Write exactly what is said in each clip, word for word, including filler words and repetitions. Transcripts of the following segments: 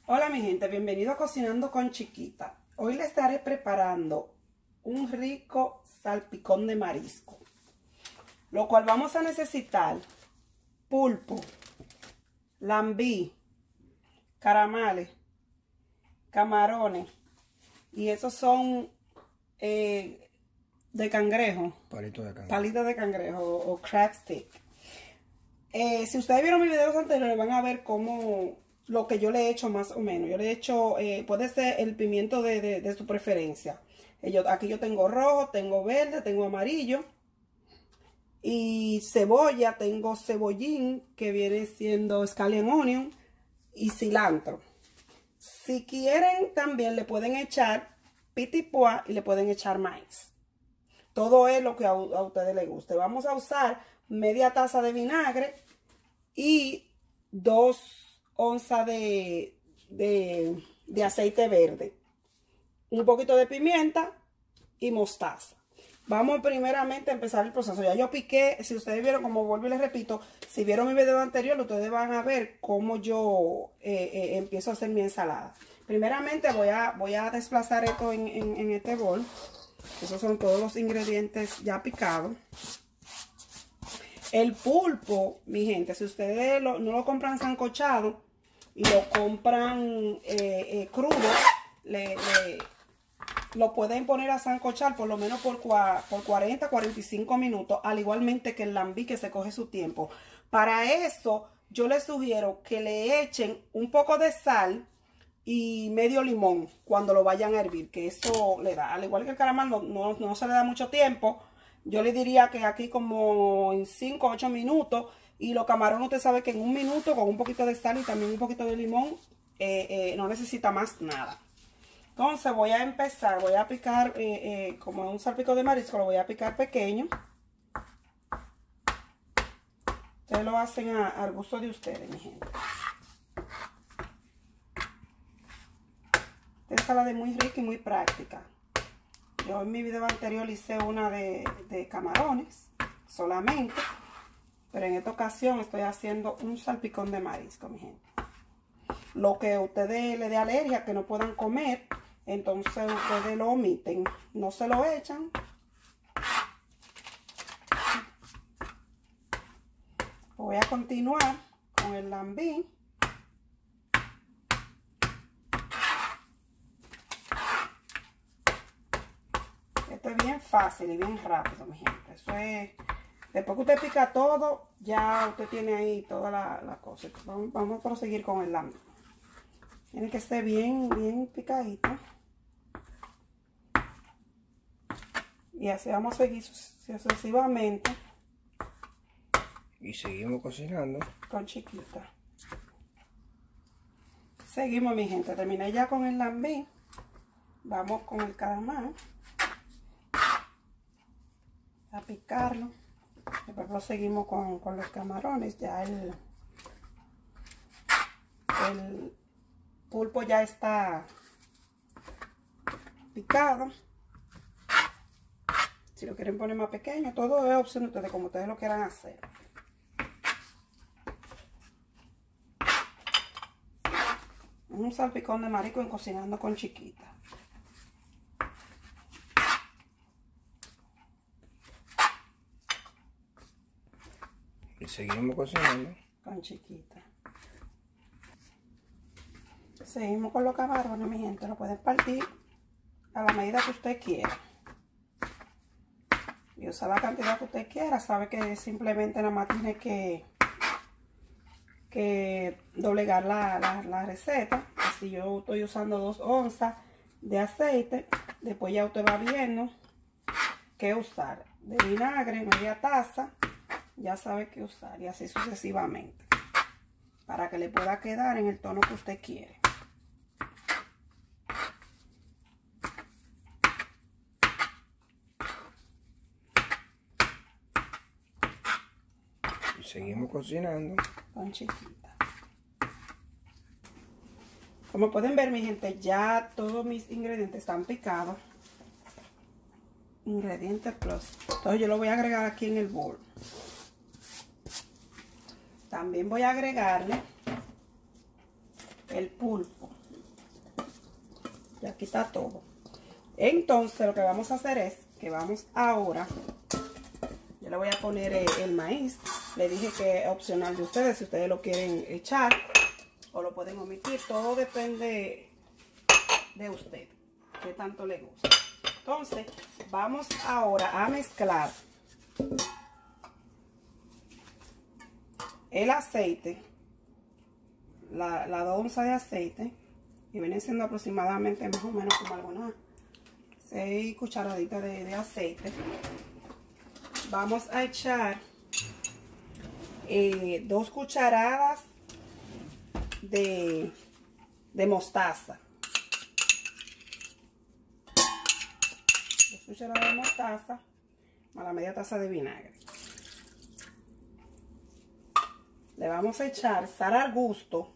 Hola mi gente, bienvenido a Cocinando con Chiquita. Hoy le estaré preparando un rico salpicón de marisco, lo cual vamos a necesitar pulpo, lambí, caramales, camarones, y esos son eh, de cangrejo, palitos de cangrejo, palitos de cangrejo o crab stick. Eh, si ustedes vieron mis videos anteriores van a ver cómo lo que yo le he hecho más o menos. Yo le he hecho, eh, puede ser el pimiento de, de, de su preferencia. Eh, yo, aquí yo tengo rojo, tengo verde, tengo amarillo. Y cebolla, tengo cebollín, que viene siendo scallion onion, y cilantro. Si quieren también le pueden echar pitipoa y le pueden echar maíz. Todo es lo que a, a ustedes les guste. Vamos a usar media taza de vinagre y dos onzas de, de, de aceite verde, un poquito de pimienta y mostaza. Vamos primeramente a empezar el proceso. Ya yo piqué, si ustedes vieron, como vuelvo y les repito, si vieron mi video anterior, ustedes van a ver cómo yo eh, eh, empiezo a hacer mi ensalada. Primeramente voy a, voy a desplazar esto en, en, en este bol. Esos son todos los ingredientes ya picados. El pulpo, mi gente, si ustedes lo, no lo compran sancochado y lo compran eh, eh, crudo, le, le, lo pueden poner a sancochar por lo menos por, por cuarenta a cuarenta y cinco minutos, al igualmente que el lambí, que se coge su tiempo. Para eso yo les sugiero que le echen un poco de sal y medio limón cuando lo vayan a hervir, que eso le da, al igual que el caramel no, no, no se le da mucho tiempo. Yo le diría que aquí como en cinco o ocho minutos. Y los camarones, usted sabe que en un minuto con un poquito de sal y también un poquito de limón, eh, eh, no necesita más nada. Entonces voy a empezar, voy a picar eh, eh, como un salpico de marisco, lo voy a picar pequeño. Ustedes lo hacen a, al gusto de ustedes, mi gente. Esta ensalada es muy rica y muy práctica. Yo en mi video anterior hice una de, de camarones solamente. Pero en esta ocasión estoy haciendo un salpicón de marisco, mi gente. Lo que a ustedes les dé alergia, que no puedan comer, entonces ustedes lo omiten. No se lo echan. Voy a continuar con el lambí. Esto es bien fácil y bien rápido, mi gente. Eso es... Después que usted pica todo, ya usted tiene ahí toda la, la cosa. Vamos, vamos a proseguir con el lambí. Tiene que estar bien, bien picadito. Y así vamos a seguir sucesivamente. y seguimos cocinando con Chiquita. Seguimos, mi gente. Terminé ya con el lambí. Vamos con el calamar a picarlo. Después proseguimos con, con los camarones. Ya el, el pulpo ya está picado. Si lo quieren poner más pequeño, todo es opción de ustedes, como ustedes lo quieran hacer. Un salpicón de marisco en Cocinando con Chiquita. y seguimos cocinando Con Chiquita. Seguimos con los camarones, mi gente. Lo pueden partir a la medida que usted quiera. Y usar la cantidad que usted quiera. Sabe que simplemente nada más tiene que, que doblegar la, la, la receta. Así yo estoy usando dos onzas de aceite. Después ya usted va viendo qué usar. De vinagre, media taza. Ya sabe qué usar. Y así sucesivamente. Para que le pueda quedar en el tono que usted quiere. y seguimos cocinando Con Chiquita. Como pueden ver, mi gente, ya todos mis ingredientes están picados. Ingredientes plus. Entonces yo lo voy a agregar aquí en el bol. También voy a agregarle el pulpo. Y aquí está todo. Entonces lo que vamos a hacer es que vamos ahora, yo le voy a poner el, el maíz. Le dije que es opcional de ustedes, si ustedes lo quieren echar o lo pueden omitir. Todo depende de usted, qué tanto le gusta. Entonces vamos ahora a mezclar el aceite, la, la dos onzas de aceite, y viene siendo aproximadamente más o menos como algunas seis cucharaditas de, de aceite. Vamos a echar eh, dos cucharadas de, de mostaza. Dos cucharadas de mostaza más la media taza de vinagre. Le vamos a echar sal al gusto.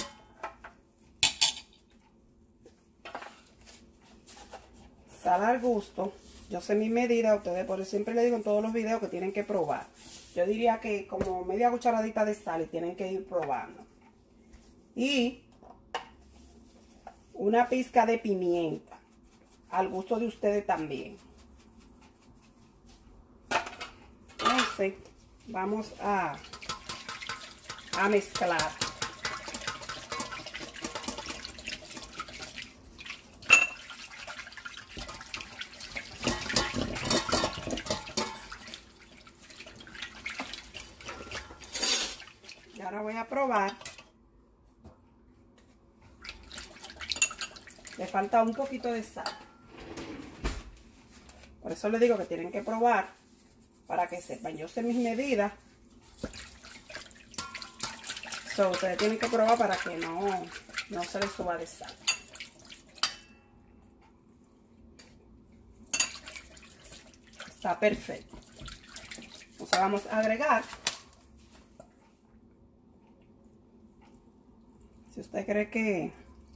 Sal al gusto. Yo sé mi medida, ustedes por eso siempre le digo en todos los videos que tienen que probar. Yo diría que como media cucharadita de sal y tienen que ir probando. Y una pizca de pimienta, al gusto de ustedes también. Entonces, vamos a, a mezclar. Y ahora voy a probar. Le falta un poquito de sal. Por eso les digo que tienen que probar para que sepan. Yo sé mis medidas. So, ustedes tienen que probar para que no, no se les suba de sal. Está perfecto. Entonces vamos a agregar. Si usted cree que,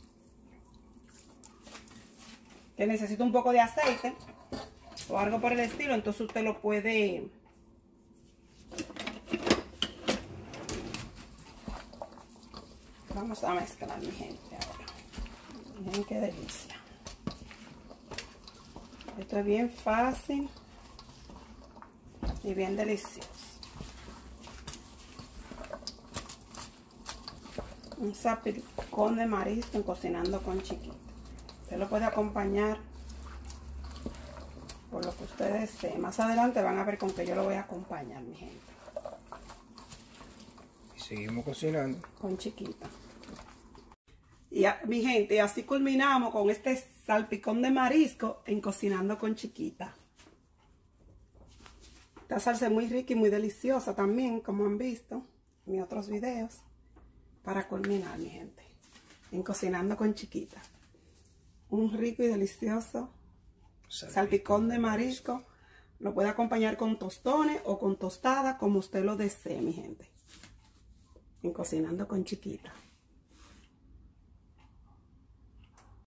que necesita un poco de aceite o algo por el estilo, entonces usted lo puede vamos a mezclar, mi gente, ahora. Miren qué delicia. Esto es bien fácil y bien delicioso. Un salpicón de marisco en Cocinando con Chiquita. Usted lo puede acompañar por lo que ustedes deseen. Más adelante van a ver con qué yo lo voy a acompañar, mi gente. Y seguimos cocinando con Chiquita. Y a, mi gente, así culminamos con este salpicón de marisco en Cocinando con Chiquita. Esta salsa es muy rica y muy deliciosa también, como han visto en mis otros videos. Para culminar, mi gente, en Cocinando con Chiquita. Un rico y delicioso salpicón, salpicón de marisco. Lo puede acompañar con tostones o con tostada, como usted lo desee, mi gente. En Cocinando con Chiquita.